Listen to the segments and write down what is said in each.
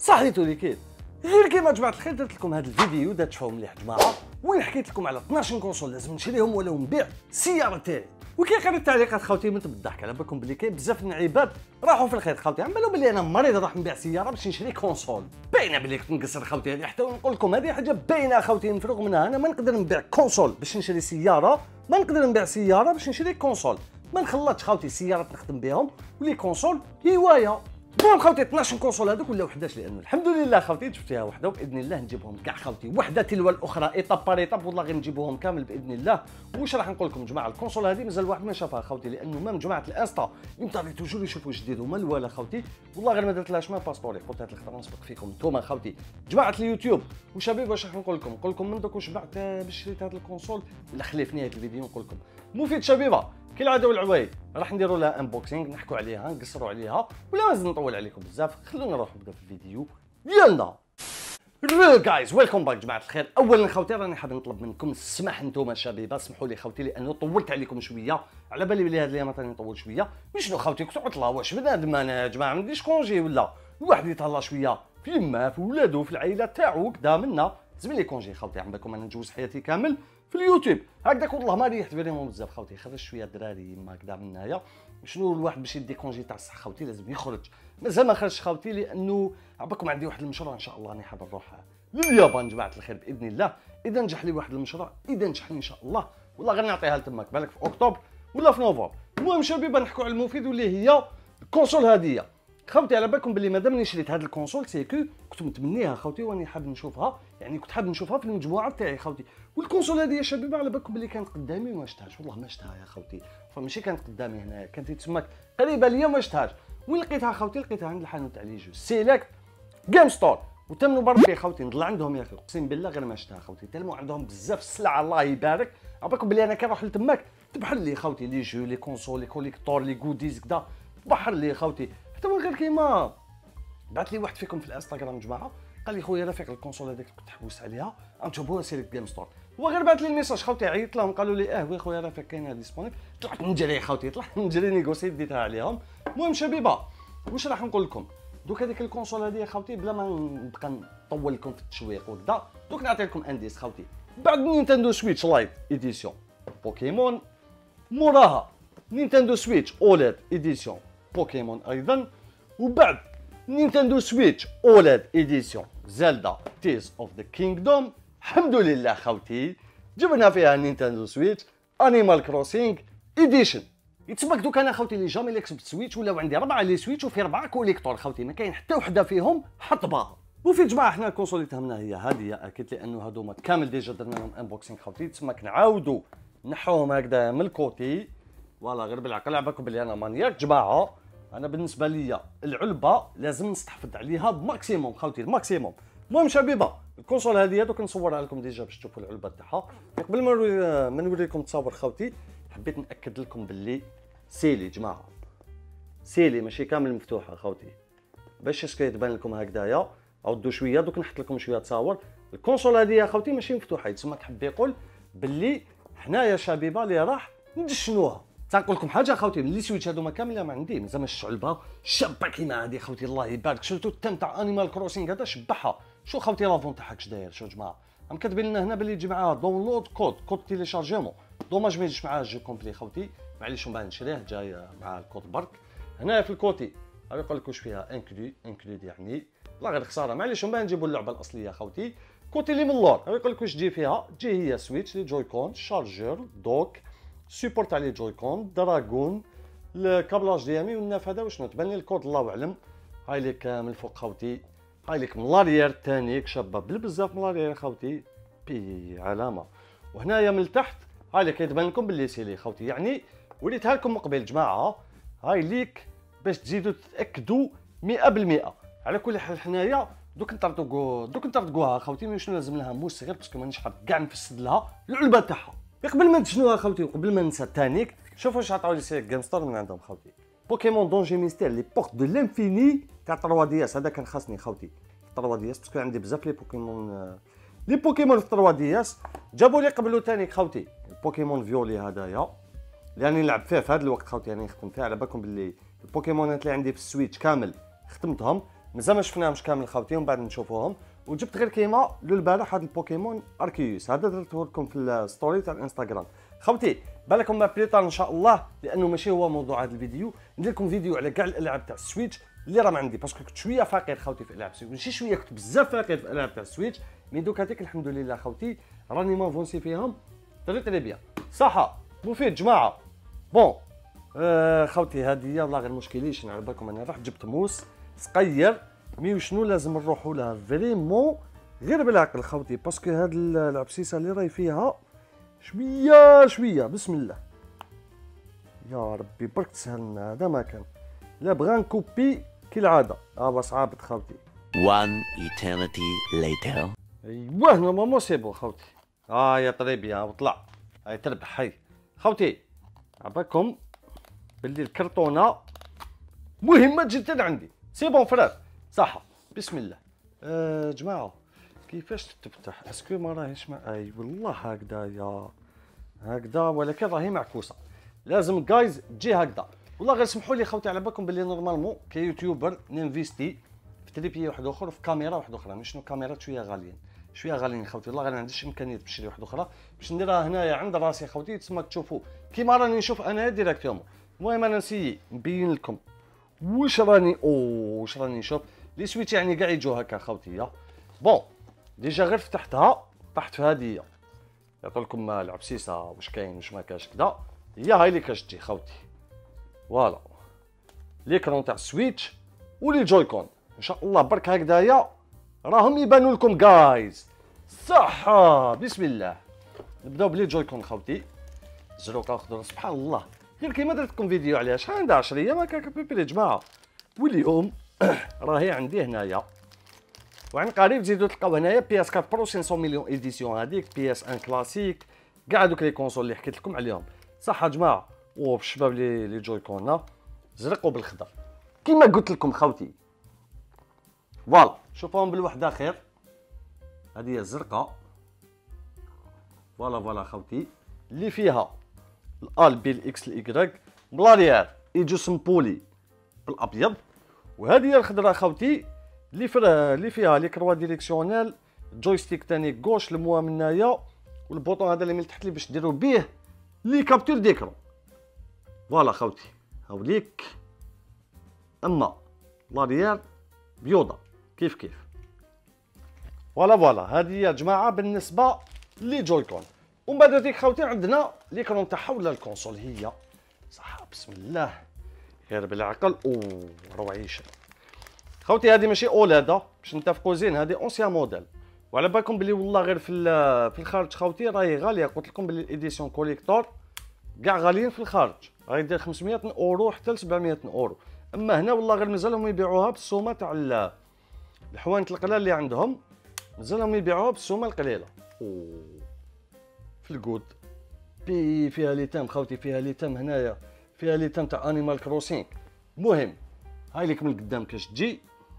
صحيتو لي كيف غير كيما جماعه الخير درت لكم هذا الفيديو دا تشوفوا مليح جماعه وين حكيت لكم على 12 كونسول لازم نشريهم ولا نبيع السياره تاعي. وكي قريت التعليقات خوتي مت بالضحك على بالكم بلي كاين بزاف من العباد راحوا في الخير خوتي، عم بالو بلي انا مريض راح نبيع سياره باش نشري كونسول. باينه بلي كنت نقصر خوتي هذه، حتى نقول لكم هذه حاجه باينه خوتي نفرغ منها. انا ما نقدر نبيع كونسول باش نشري سياره، ما نقدر نبيع سياره باش نشري كونسول. ما نخلطش خوتي سيارات نخدم بهم ولي كونسول هوايه. المهم خوتي 12 كونسول هذوك ولاو 11 لانه الحمد لله خوتي جبت فيها وحده وباذن الله نجيبهم كاع خوتي وحده تلو الاخرى ايطاب بار ايطاب، والله غير نجيبوهم كامل باذن الله. واش راح نقول لكم جماعه الكونسول هذه مازال واحد ما شافها خوتي، لانه مام جماعه الانستا يمتاري توجور يشوفوا جديد وما الوالا خوتي، والله غير ما درتلهاش ما باسبوري. قلت هاد الخطره نسبق فيكم نتوما خوتي جماعه اليوتيوب. وشباب واش راح نقول لكم من دوك واش بعت باش شريت هذا الكونسول ولا خلي في نهايه الفيديو نقول لكم مفيد شبيبه. كالعاده والعوايد راح نديروا لها انبوكسينغ، نحكوا عليها نقصروا عليها ولا مازال نطول عليكم بزاف. خلونا نروحوا نبداو في الفيديو ديالنا. جايز ويلكم باك جماعه الخير. اولا خوتي راني حاب نطلب منكم السماح نتوما شبيبه، سمحوا لي خوتي لانه طولت عليكم شويه، على بالي بلي هاد الايام راني نطول شويه. شنو خوتي كنتو عطله واش بنادم انا يا جماعه ما نديرش كونجي ولا الواحد يتهلا شويه في يماه في ولادو في العائله تاعو كدا منا زميلي لي كونجي خوتي. عم بالكم انا نجوز حياتي كامل في اليوتيوب هكذاك، والله ما ريحت فريمون بزاف خوتي. خرج شويه الدراري ما كدا من هنايا. شنو الواحد باش يدي كونجي تاع الصح خوتي لازم يخرج. مازال ما خرجش خوتي لانه عباكم عندي واحد المشروع ان شاء الله راني حاب نروح لليابان جماعه الخير باذن الله. اذا نجح لي واحد المشروع، اذا نجح لي ان شاء الله والله غير نعطيها لتماك بالك في اكتوبر ولا في نوفمبر. المهم شباب نحكوا على المفيد واللي هي الكونسول هذه خوتي. على بالكم باللي مادام شريت هذا الكونسول سيكو كنت متمنيها خوتي واني حاب نشوفها، يعني كنت حاب نشوفها في المجموعه تاعي خوتي. والكونسول هذه يا شباب على بالكم باللي كانت قدامي وما شفتهاش، والله ما شفتها يا خوتي. فماشي كانت قدامي هنا، كانت تسمى قريبه ليا وما شفتهاش. وين لقيتها خوتي؟ لقيتها عند الحانوت تاع لي جو سيليكت جيم ستور. وتمنوا بربي خوتي نطلع عندهم يا اخي اقسم بالله غير ما شفتها خوتي، تلموا عندهم بزاف السلعه الله يبارك. عبالكم باللي انا كنروح لتماك تبحر لي خوتي لي جو لي كونسول لي كوليكتور لي غوديز كدا تبحر لي خوتي. حتى من غير كيما بعث لي واحد فيكم في الانستغرام جماعه قال لي خويا رفيق الكونسول هذيك كنت حوس عليها غنجيبوها سيليكت جيم ستور. هو غير بعث لي الميساج خوتي عيطت لهم قالوا لي وي خويا رفيق كاينه ديسپونيبل. طلعت نجري خوتي، طلعت نجري نيغوسي ديتها عليهم. المهم شبيبه واش راح نقول لكم دوك هذيك الكونسول هذه يا خوتي بلا ما نبقى نطول لكم في التشويق وكذا. دوك نعطي لكم انديس خوتي. بعد نينتندو سويتش لايت اديسيون بوكيمون، موراها نينتندو سويتش اوليد اديسيون بوكيمون ايضا، وبعد نينتندو سويتش اوليد اديسيون زلدا تيز اوف ذا كينغدوم. الحمد لله خوتي جبنا فيها نينتندو سويتش انيمال كروسينغ اديشن. يتسمى دوك انا خوتي لي جامي اللي كسبت سويتش ولاو عندي 4 لي سويتش وفي 4 كوليكتور خوتي، ما كاين حتى وحده فيهم حطبه. وفي جماعه حنا الكونسول اللي تهمنا هي هذه اكيد لانه هذوما كامل ديجا درنا لهم انبوكسينغ خوتي. تسمى نعاودوا نحوهم هكذا من الكوتي فوالا غير بالعقل. عباكم بلي انا مانياك جماعه. انا بالنسبه ليا العلبه لازم نستحفظ عليها بماكسيموم خوتي الماكسيموم. المهم شبيبه الكونسول هذه دوك نصورها لكم ديجا باش تشوفوا العلبه تاعها. قبل ما نوريكم التصاور خوتي حبيت ناكد لكم باللي سيلي جماعه سيلي ماشي كامل مفتوحه خوتي باش كيتبان لكم هكذايا. عودوا شويه دوك نحط لكم شويه تصاور. الكونسول هذه يا خوتي ماشي مفتوحه، يتسمى حب يقول باللي حنايا شبيبه اللي راح ندشنوها. تنقول لكم حاجه خوتي من لي سويتش هذوما كامله ما عندي مازال ما شفتش علبه شابه كيما هذه خوتي الله يبارك. شفتوا التم تاع انيمال كروسينغ هذا شبحها. شو خوتي لافون تاعها كش داير. شو جماعه راهم كاتبين لنا هنا باللي يجي معاها داونلود كود تيليشارجيمون. دوماج ما يجيش معاه الجو كومبلي خوتي، معليش من بعد نشريه جاي مع الكود برك. هنايا في الكوتي يقول لك واش فيها انكلود يعني لا غير خساره معليش من بعد نجيبوا اللعبه الاصليه خوتي. كوتي اللي من اللور يقول لك واش تجي فيها. تجي هي سويتش لي جوي كون شارجور دوك سيبورت على جوي كون دراغون الكابلاج ديامي والناف هذا وشنو تبان لي الكود الله اعلم. هاي لك من الفوق خوتي، هاي لك من لاريير تانيك شابه بزاف من لاريير خوتي بي علامه. وهنايا من التحت هاي لك كيتبان لكم باللي سيلي خوتي، يعني وريتها لكم مقبل جماعه. هاي ليك باش تزيدوا تتاكدوا 100%. على كل حال حنايا دوك نطرطقوها خوتي. من شنو لازم لها موس صغير باسكو مانيش حاب كاع نفسد لها العلبه تاعها. قبل ما نشنوها خوتي وقبل ما ننسى تانيك شوفوا واش عطاو لي سيليكت جيم ستور من عندهم خوتي. بوكيمون دونجي ميستير لي بورت دو لانفيني تاع 3 دي اس. هذا كان خاصني خوتي 3 دي اس باسكو عندي بزاف لي بوكيمون في 3 دي اس. جابوا لي قبلو تانيك خوتي البوكيمون فيولي هذايا اللي نلعب فيه في هذا الوقت خوتي. يعني نخدم فيه على بالكم باللي البوكيمونات اللي عندي في السويتش كامل ختمتهم. مازال ما شفناهمش كامل خوتي ومن بعد نشوفوهم. وجبت غير كيما لو البارح هذا البوكيمون اركيوس، هذا درته لكم في الستوري تاع الانستغرام خوتي. بالكم ما بليطار ان شاء الله، لانه ماشي هو موضوع هذا الفيديو، ندير لكم فيديو على كاع الالعاب تاع السويتش اللي راه عندي، باسكو كنت شويه فقير خوتي في العاب السويتش، ماشي شويه، كنت بزاف فقير في الالعاب تاع السويتش. مي دوك هذيك الحمد لله خوتي راني مافونسي فيهم تري بيان صح مفيد جماعه. بون خوتي هذه والله غير مشكليش نعرف لكم، انا رحت جبت موس صغير، مي وشنو لازم نروحوا لها فريمون غير بالعقل خوتي، باسكو هاد العبسيسه اللي راهي فيها شويه بسم الله يا ربي برك تسهلنا. هذا ما كان لا بغا نكوبي كالعاده صعابت خوتي. One eternity later. ايوه نورمالمون سي بون خوتي. يا طريبيا وطلع هاي تربح هاي خوتي. عباكم باللي الكرتونه مهمه جدا عندي. سي بون فرار صح بسم الله. جماعه كيفاش تفتح؟ اسكو ما راهيش اي والله هكذا ولكن راهي معكوسه، لازم جايز تجي هكذا. والله غير سمحوا لي خوتي على بالكم باللي نورمالمون كيوتيوبر ننفيستي في تريبيي واحد اخر، في كاميرا واحده اخرى، مش شنو كاميرات شويه غاليين خوتي. والله غير ما عنديش امكانيه باش نشري واحده اخرى باش نديرها هنايا عند راسي خوتي، تسمى تشوفوا كيما راني نشوف انا ديريكتومون. المهم انا نسيي نبين لكم واش راني نشوف لي سويت يعني كاع يجوا هكا خوتي. بون ديجا غير فتحتها طحت في هذه، يعطي لكم العبسيسه واش كاين واش ما كاش كذا. هي هاي اللي كتجي خوتي فوالا ليكرون تاع السويتش ولي جويكون ان شاء الله برك هكذايا راهم يبانوا لكم جايز صح. بسم الله نبداو بلي جويكون خوتي. زروقه خضر سبحان الله، غير كيما درت لكم فيديو عليها شحال عندها 10 ايام هكاك بيبي يا جماعه. واليوم راهي عندي هنايا وعن قريب تزيدوا تلقاو هنايا بي اس 4 برو 500 مليون ايديسيون، هذيك بي اس 1 كلاسيك كاع دوك لي كونسول اللي حكيت لكم عليهم صح يا جماعه. بالشباب لي جويكون زرق وبالخضر كيما قلت لكم خوتي. فوالا شوفوهم بالوحده خير، هذه هي الزرقاء فوالا خوتي اللي فيها الال بي الاكس الايكغيك بلاريير يجو سمبولي بالابيض، وهذه هي الخضراء خوتي اللي فيها لي كروا ديريكسيونيل، جويستيك تاني غوش الموا من هنايا، والبوطون هذا اللي من تحت اللي باش ديروا بيه لي كابتور ديكرون فوالا خوتي هاوليك. اما لاريير بيوضه كيف فوالا هذه يا جماعه بالنسبه لي جويكون. ومن بعد هذيك خوتي عندنا ليكرون تاعها ولا الكونسول هي صح بسم الله غير بالعقل روعيشه خوتي. هذه ماشي اولاد باش نتفقوا زين، هذه اونسيان موديل، وعلى بالكم بلي والله غير في الخارج خوتي راهي غاليه. قلت لكم بلي الايديسيون كوليكتور كاع غاليين في الخارج، راهي دير 500 اورو حتى ل 700 اورو. اما هنا والله غير مازالهم يبيعوها بالسومه تاع الحوانت القلال اللي عندهم، مازالهم يبيعوها بالسومه القليله. في الكود فيها لي تام خوتي، فيها لي تام هنايا، فيها لي تام تاع انيمال كروسينغ. المهم هاي ليك من القدام كاش تجي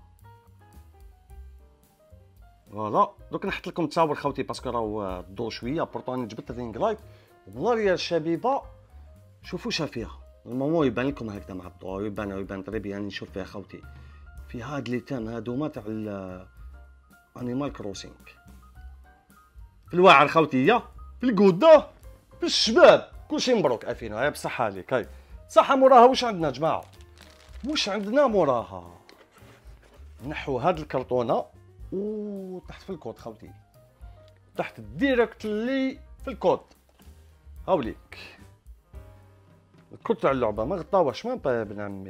فوالا. دوك نحط لكم تصاور خوتي باسكو راهو الضو شويه بورطوني جبت الرينغ لايت. والله يا الشبيبه شوفوا واش فيها، المهم يبان لكم هكذا مع الضوء يبان طريبي يعني نشوف فيها خوتي. في هاد لي تام هادوما تاع انيمال كروسينغ في الواعر خوتي، في الكوده في الشباب كلشي مبروك افينو. هاي بصحه عليك هاي صحه. موراها واش عندنا جماعه؟ واش عندنا موراها؟ نحو هاد الكرتونه وتحت في الكود خوتي، تحت ديريكتلي في الكود هاوليك الكود تاع اللعبه ما غطاوهش ما ابن عمي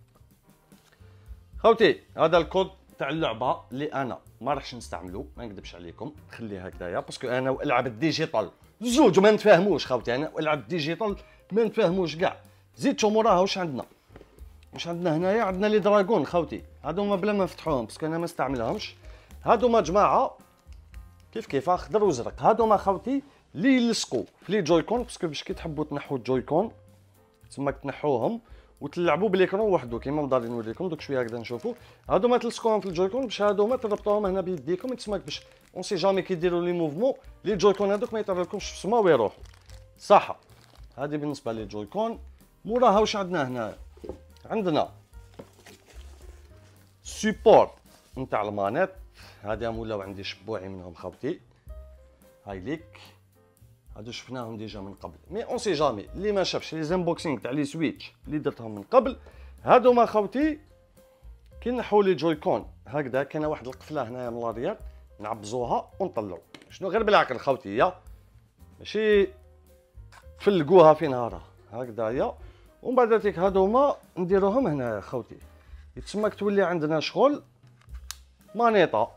خوتي. هذا الكود تاع اللعبه اللي انا ما راحش نستعملو، ما نكذبش عليكم، نخليه هكذايا باسكو انا والعب الديجيتال زوج ما نتفاهموش خوتي. انا والعب الديجيتال ما نتفاهموش كاع. زيدتو موراها واش عندنا هنايا؟ عندنا لي دراغون خوتي، هادوما بلا ما نفتحوهم باسكو انا ما نستعملهمش. هادوما جماعه كيف خضر وزرق، هادوما خوتي اللي يلصقوا في لي جويكون، باسكو باش كي تحبوا تنحوا الجويكون تسمى تنحوهم وتلعبوا باليكرون وحده كيما مداري نوريكم دوك شويه هكذا نشوفوا. هادوما تلصقوهم في الجويكون باش هادوما تربطوهم هنا بيديكم، تسمى باش اون سي جامي كيديروا لي موفمون لي جويكون هذوك ما يطيرلكمش في السما ويروحوا صح. هذه بالنسبه لي جويكون. موراها واش عندنا هنا؟ عندنا سيبورت نتاع المانيت، هذا مولاو عندي شبوعي منهم خوتي. هاي ليك، هادو شفناهم ديجا من قبل، مي اون سي جامي اللي ما شافش لي زانبوكسينغ تاع لي سويتش اللي درتهم من قبل. هادو ما خوتي كي نحو لي جويكون هكذا كاينه واحد القفله هنايا من لاريير، نعبزوها ونطلعو. شنو غير بالعقل خوتي، ماشي تفلقوها في نهارها هكذايا. ومن بعد تيك هادوما نديروهم هنايا خوتي، يتسمى تولي عندنا شغل مانيطه.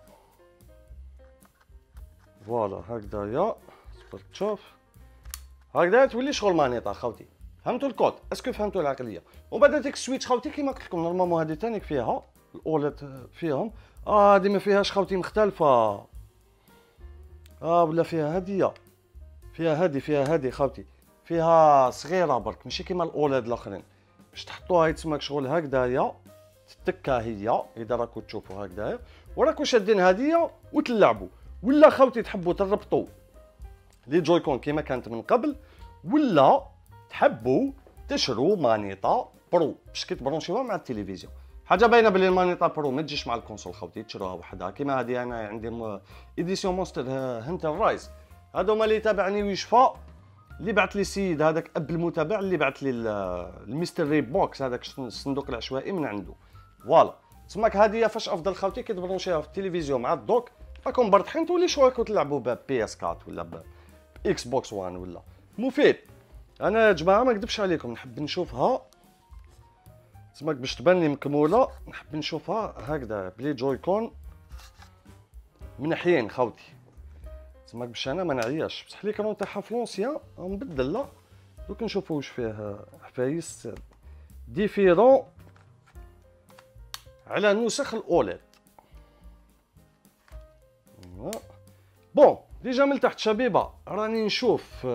فوالا هكذايا، صبر تشوف هكذا تولي شغل مانيطه خوتي. فهمتوا الكود؟ اسكو فهمتوا العقليه؟ ومن بعد ديك السويتش خوتي كيما قلت لكم نورمالمون هذه تانيك فيها الاولاد فيهم، هذه ما فيهاش خوتي مختلفه. ولا فيها هديه، فيها هذه خوتي، فيها صغيره برك ماشي كيما الاولاد الاخرين. باش تحطوها يتسمى شغل هكذايا، تتكا هي اذا راكو تشوفوا هكذايا، وراكو شادين هديه وتلعبوا. ولا خوتي تحبوا تربطوا لي جويكون كيما كانت من قبل، ولا تحبوا تشروا مانيطه برو باش كي تبرونشيوها مع التلفزيون. حاجه باينه بلي المانيطه برو ما تجيش مع الكونسول خوتي، تشروها وحدها. كيما هذه انا عندي ايديسيون مونستر هانتر رايز، هذوما اللي تابعني ويشفى، اللي بعث لي السيد هذاك اب المتابع اللي بعث لي الميستري بوكس هذاك الصندوق العشوائي من عنده. فوالا تسماك هذه فاش افضل خوتي كي تبرونشيها في التلفزيون مع الدوك، راكم برطحين تولي شويه تلعبوا بي اس 4 ولا باكس بوكس 1 ولا مفيد. انا يا جماعه ما نكذبش عليكم، نحب نشوفها تسماك باش تبان لي مكموله، نحب نشوفها هكذا بلي جويكون منحيين خوتي، تسماك باش انا ما نعياش. بصح ليكرون تاعها في لونسيان مبدل، لا دوك نشوفوا واش فيه حفايس ديفيرون على نسخ الاولاد. بون ديجا من تحت شبيبه راني نشوف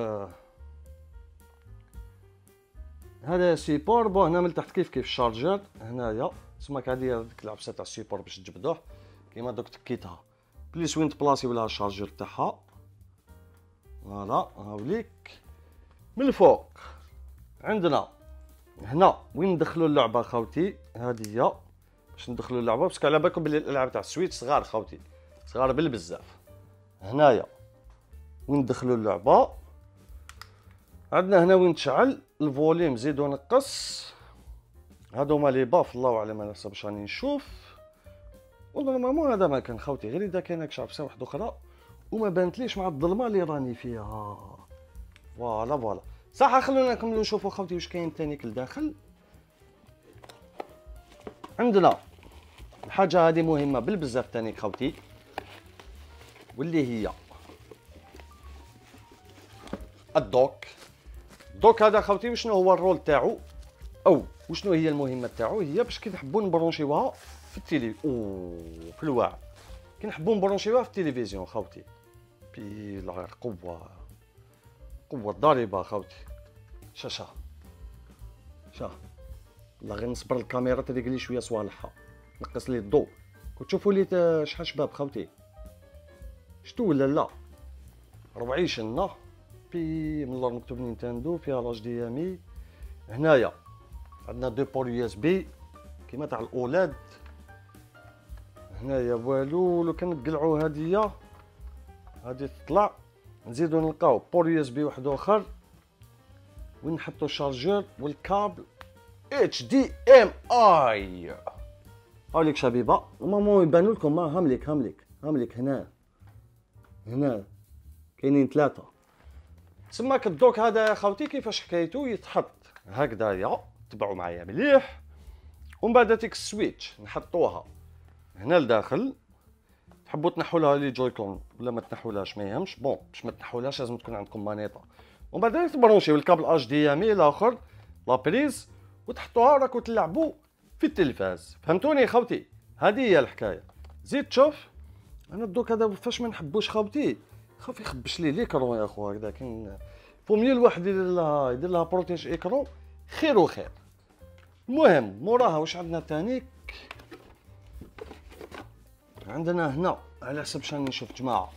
هذا سيبور. بون هنا من تحت كيف الشارجر هنايا، تسماك هذه ديك العبسه تاع السيبور باش تجبدوه كيما دوك تكيتها بليس وين تبلاصيو لها الشارجر تاعها. فوالا هاوليك. من الفوق عندنا هنا وين ندخلوا اللعبه خوتي، هذه هي باش ندخلوا اللعبه، باسكو على بالكم بلي الالعاب تاع السويتش صغار خوتي، صغار بالبزاف. هنايا وين ندخلوا اللعبه، عندنا هنا وين تشعل الفوليم زيد ونقص. هادو هما لي باف الله اعلم انا باش راني نشوف. ونورمالمون هذا ما كان خوتي، غير اذا كاينه عبسه واحده اخرى وما بانتليش مع الظلمه اللي راني فيها. فوالا صح. خلونا نكملوا نشوفوا خوتي واش كاين تانيك لداخل. عندنا الحاجه هذه مهمه بالبزاف تانيك خوتي، واللي هي الدوك. الدوك هذا خوتي وشنو هو الرول تاعو او وشنو هي المهمه تاعو؟ هي باش كي نحبوا نبرونشيوها في التيلي في الواعر، كي نحبوا نبرونشيوها في التلفزيون خوتي بي لا قوه ضاربه خوتي. شا والله غير نصبر الكاميرا تريق لي شويه صوالحها، نقص لي الضوء وتشوفوا لي شحال شباب خوتي. شتو ولا لا روعيشنا بي من اللور مكتوب نينتندو، فيها لاج دي ام. هنايا عندنا دو بور يو اس بي كيما تاع الاولاد. هنايا والو لو كان نقلعوا هذه تطلع، نزيدو نلقاو بور يو اس بي واحد اخر وين نحطو الشارجور والكابل اتش دي ام اي. هاوليك شبيبه ماما يبانوا لكم، هامليك هنا كاينين ثلاثه. تسماك الدوك هذا يا خوتي كيفاش حكايتو، يتحط هكذايا تبعوا معايا مليح، ومن بعد ديك السويتش نحطوها هنا لداخل. تحبوا تنحوا لها لي جويكون ولا ما تنحولهاش ما يهمش. بون باش ما تنحولهاش لازم تكون عندكم مانيطه، ومن بعد تبرونشيو الكابل اش دي ام الاخر لابريز وتحطوها وراكم تلعبوا في التلفاز. فهمتوني خوتي؟ هذه هي الحكايه. زيد تشوف انا الدوك هذا فاش ما نحبوش خوتي خاف يخبش لي ليكرون يا خو هكذا. كاين فوميو الواحد يدير لها بروتيج ايكرون خير وخير. المهم موراها واش عندنا تانيك؟ عندنا هنا على حسب شنو نشوف جماعه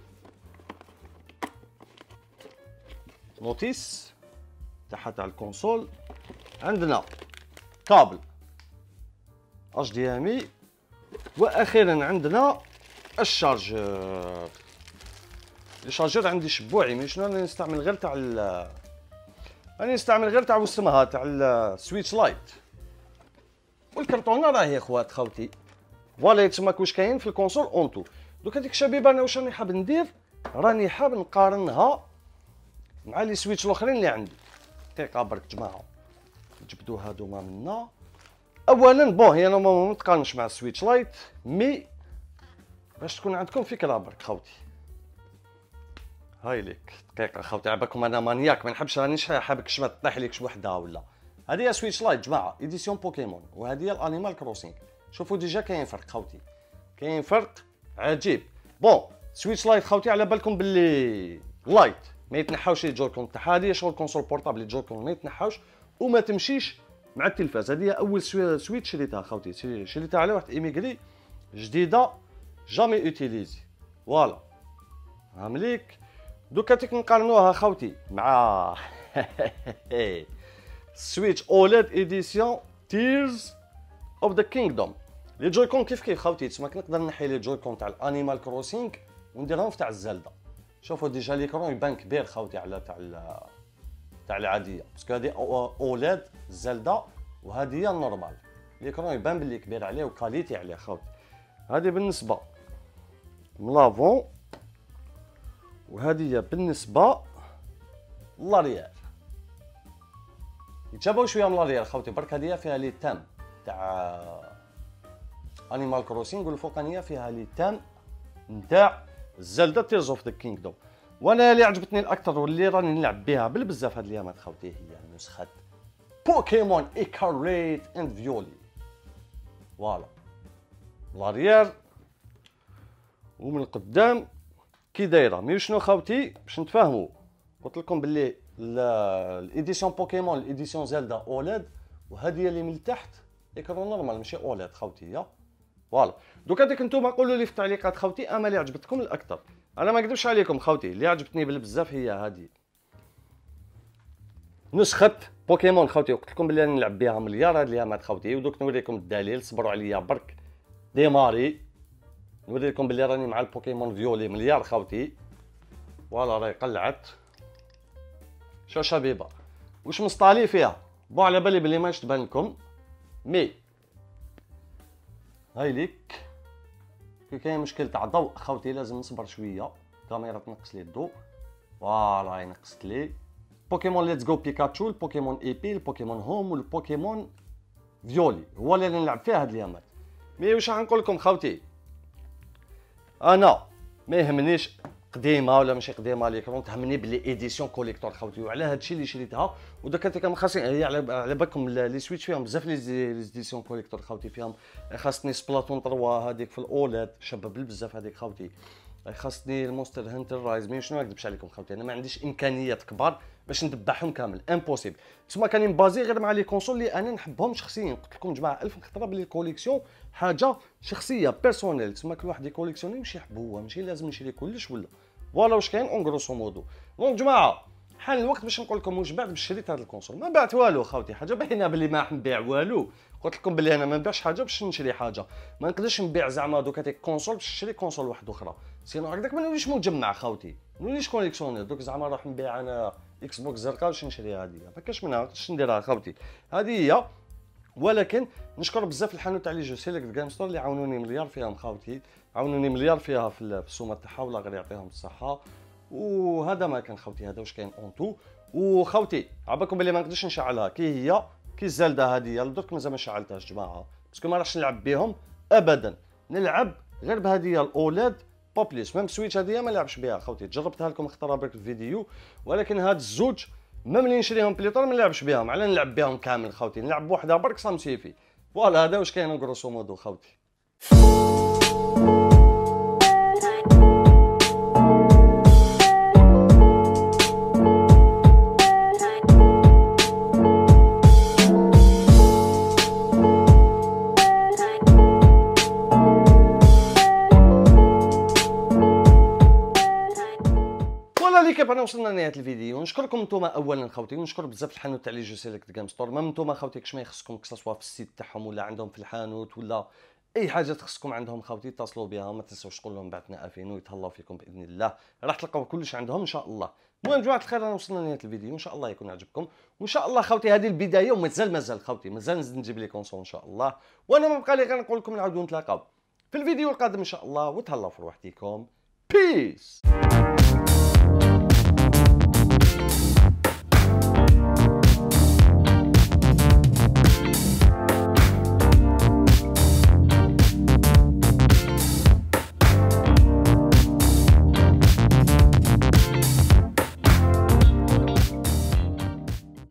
نوتيس تحت على الكونسول. عندنا كابل اش دي ام اي واخيرا عندنا الشارجور. الشارجور عندي شبوعي، مي شنو راني نستعمل غير تاع راني نستعمل غير تاع وسمها تاع السويتش لايت. والكرتونه راهي اخوات خوتي فوالا يتسماك واش كاين في الكونسول اونتو. دوك هذيك الشبيبه انا واش راني حاب ندير، راني حاب نقارنها مع لي سويتش الاخرين اللي عندي. دقيقه برك جماعه، نجبدو هادوما منا. اولا بون هي نورمالمون ما تقارنش مع السويتش لايت، مي باش تكون عندكم فكره برك خوتي. هاي ليك دقيقه خوتي، عباكم انا مانياك ما نحبش رانيش حابك الشمع تطيح ليك وحده ولا. هذه هي سويتش لايت جماعه ايديسيون بوكيمون، وهذه هي الانيمال كروسينغ. شوفوا ديجا كاين فرق خوتي، كاين فرق عجيب. بون سويتش لايت خوتي على بالكم باللي لايت ما يتنحاوش لي جويكون تاعها، هذه شغل كونسول بورطابل لي جويكون ما يتنحاوش وما تمشيش مع التلفاز. هذه هي اول سويتش شريتها خوتي، شريتها على واحد ايميغري جديده جامي اوتيليزي. فوالا هامليك. دوكا تيك نقارنوها خوتي مع سويتش اوليد ايديسيون تيرز اوف ذا كينغدوم. لي جويكون كيف خوتي، تسمى نقدر نحي لي جويكون تاع الانيمال كروسينغ ونديرهم في تاع الزلده. شوفوا ديجا ليكرون يبان كبير خوتي على تاع العاديه، باسكو هذه اوليد زلده وهذه هي النورمال. ليكرون يبان بلي كبير عليه وكاليتي عليه خوتي. هذه بالنسبه من لافون، وهذه هي بالنسبه لاريير. يتشابهوا شويه من لاريير خوتي، برك هذه فيها لي تام تاع انيمال كروسينغ والفوقانيه فيها لي تام نتاع زلدا تيرز اوف ذا كينغدوم. وانا اللي عجبتني الاكثر واللي راني نلعب بها بالبزاف هاد الايامات خوتي هي نسخه بوكيمون ايكاريت اند فيولي. فوالا لاريير ومن القدام كي دايره. مي شنو خوتي باش نتفاهموا، قلت لكم باللي الايديسيون بوكيمون الايديسيون زلدا اوليد، وهذه هي اللي من التحت ايكرون نورمال ماشي اوليد خوتي. يا فوالا دوكا ديك نتوما قولوا لي في التعليقات خوتي اما اللي عجبتكم الاكثر. انا ما نكذبش عليكم خوتي، اللي عجبتني بزاف هي هذه نسخه بوكيمون خوتي، قلت لكم بلي نلعب بها مليار هاد الايامات خوتي. ودوك نوريكم الدليل، صبروا عليا برك ديماري نوري لكم بلي راني مع البوكيمون فيولي مليار خوتي. فوالا راهي قلعت. شو شبيبه واش مسطالي فيها بون على بالي بلي ماش تبان لكم، مي هاي ليك كي كاين مشكل تاع ضوء خوتي لازم نصبر شويه. الكاميرا تنقص لي الضوء، فوالا هاي نقصت لي. بوكيمون ليتس جو بيكاتشو، البوكيمون ايبي، البوكيمون هوم والبوكيمون فيولي هو اللي نلعب فيها هاد الايامات. مي واش غنقول لكم خوتي، انا ما يهمنيش قديمه ولا ماشي قديمه ليكرون، تهمني بلي ايديسيون كوليكتور خوتي، وعلى هادشي اللي شريتها. وداك كان خاصني هي على بالكم لي سويتش فيهم بزاف لي ايديسيون كوليكتور خوتي، فيهم خاصني سبلاتون 3 هذيك في الاولاد شابه بزاف هذيك خوتي، خاصني المونستر هانتر رايز. مي شنو ما نكذبش عليكم خوتي، انا ما عنديش امكانيات كبار باش ندبحهم كامل، امبوسيبل. تسمى كاني مبازي غير مع لي كونسول اللي انا نحبهم شخصيا. قلت لكم جماعه الف خطره بلي الكوليكسيون حاجه شخصيه بيرسونيل، تسمى كل واحد يكوليكسيوني واش يحب هو، ماشي لازم نشري كلش ولا. فوالا واش كاين اون غروسو مودو. دونك جماعه حان الوقت باش نقول لكم واش بعت باش شريت هذا الكونسول. ما بعت والو خوتي، حاجه باينه بلي ما راح نبيع والو. قلت لكم بلي انا ما نبيعش حاجه باش نشري حاجه، ما نقدرش نبيع زعما دوك هذيك كونسول باش نشري كونسول واحده اخرى، سينو هكذاك ما نوليش مجمع خوتي، ما نوليش كوليكسيونير. دوك زعما نروح نبيع انا اكس بوكس زرقاء باش نشري هذه، ما كاش منها باش نديرها خوتي. هذه هي. ولكن نشكر بزاف الحانوت تاع لي جو سيليكت جيم ستور اللي عاونوني مليار فيهم خوتي، عاونوني مليار فيها في السومه تاعها، والله غير يعطيهم الصحه. وهذا ما كان خوتي، هذا واش كاين اونتو. وخوتي عباكم بلي ما نقدرش نشعلها كي هي كي الزلده هذه درك مازال ما شعلتهاش جماعه، باسكو ما راحش نلعب بهم ابدا، نلعب غير بهذه الاولاد بوبليس. ميم سويتش هذه ما نلعبش بها خوتي، جربتها لكم اختارها برك في الفيديو، ولكن هاد الزوج ما ملي نشريهم بليطور ما نلعبش بهم، على نلعب بهم كامل خوتي، نلعب بوحدها برك سامسيفي. فوالا هذا واش كاين غروسو مودو خوتي. كيف انا وصلنا لنهايه الفيديو. نشكركم نتوما اولا خوتي، ونشكر بزاف الحانوت تاع لي جو سيليكت جيم ستور. ما نتوما خوتي كش ما يخصكم كسوا في السيت تاعهم ولا عندهم في الحانوت ولا اي حاجه تخصكم عندهم خوتي اتصلوا بها، ما تنساوش تقول لهم بعثنا افين ويتهلاو فيكم باذن الله، راح تلقاو كلش عندهم ان شاء الله. المهم جماعه الخير انا وصلنا لنهايه الفيديو، ان شاء الله يكون عجبكم، وان شاء الله خوتي هذه البدايه ومازال خوتي مازال نزيد نجيب لي كونسول ان شاء الله. وانا ما بقى لي غير نقول لكم نعاودوا نتلاقاو في الفيديو القادم ان شاء الله، وتهلاو في روحتكم. بيس.